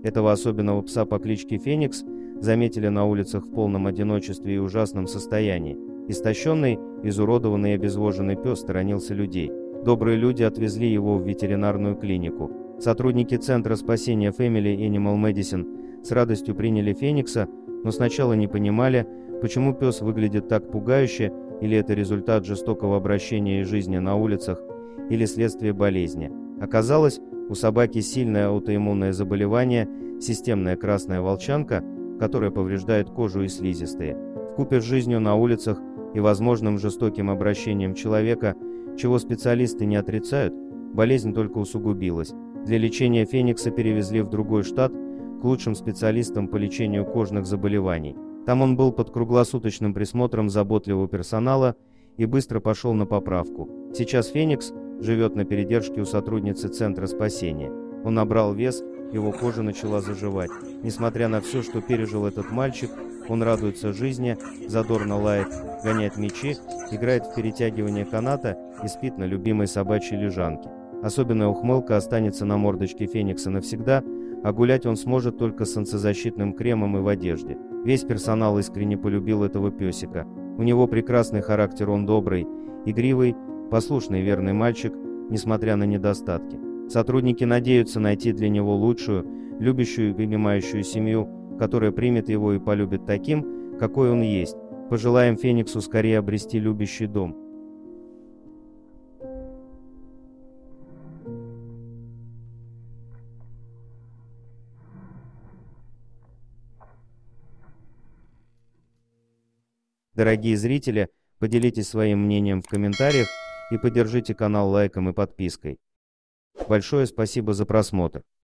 Этого особенного пса по кличке Феникс заметили на улицах в полном одиночестве и ужасном состоянии. Истощенный, изуродованный и обезвоженный пес сторонился людей. Добрые люди отвезли его в ветеринарную клинику. Сотрудники Центра спасения Family Animal Medicine с радостью приняли Феникса, но сначала не понимали, почему пес выглядит так пугающе, или это результат жестокого обращения и жизни на улицах, или следствие болезни. Оказалось, у собаки сильное аутоиммунное заболевание, системная красная волчанка, которая повреждает кожу и слизистые. Вкупе с жизнью на улицах и возможным жестоким обращением человека, чего специалисты не отрицают, болезнь только усугубилась. Для лечения Феникса перевезли в другой штат к лучшим специалистам по лечению кожных заболеваний. Там он был под круглосуточным присмотром заботливого персонала и быстро пошел на поправку. Сейчас Феникс живет на передержке у сотрудницы Центра спасения. Он набрал вес, его кожа начала заживать. Несмотря на все, что пережил этот мальчик, он радуется жизни, задорно лает, гоняет мячи, играет в перетягивание каната и спит на любимой собачьей лежанке. Особенная ухмылка останется на мордочке Феникса навсегда, а гулять он сможет только с солнцезащитным кремом и в одежде. Весь персонал искренне полюбил этого песика. У него прекрасный характер, он добрый, игривый, послушный и верный мальчик, несмотря на недостатки. Сотрудники надеются найти для него лучшую, любящую и понимающую семью, которая примет его и полюбит таким, какой он есть. Пожелаем Фениксу скорее обрести любящий дом. Дорогие зрители, поделитесь своим мнением в комментариях и поддержите канал лайком и подпиской. Большое спасибо за просмотр.